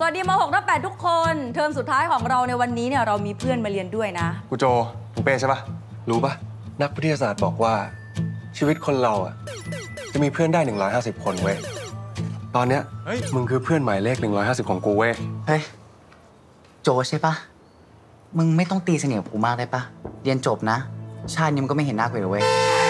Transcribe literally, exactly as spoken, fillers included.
วัสดีมหกทับแปดทุกคนเทอมสุดท้ายของเราในวันนี้เนี่ยเรามีเพื่อนมาเรียนด้วยนะกูโจมึงเป้ใช่ปะรู้ปะนักวิทยาศาสตร์บอกว่าชีวิตคนเราอะจะมีเพื่อนได้หนึ่งร้อยห้าสิบคนเว้ยตอนเนี้ยมึงคือเพื่อนหมายเลขหนึ่งร้อยห้าสิบของกูเว้ยเฮ้ยโจใช่ปะมึงไม่ต้องตีเสนียดกูมากได้ปะเรียนจบนะชาตินี้มันก็ไม่เห็นหน้ากูเลยเว้ย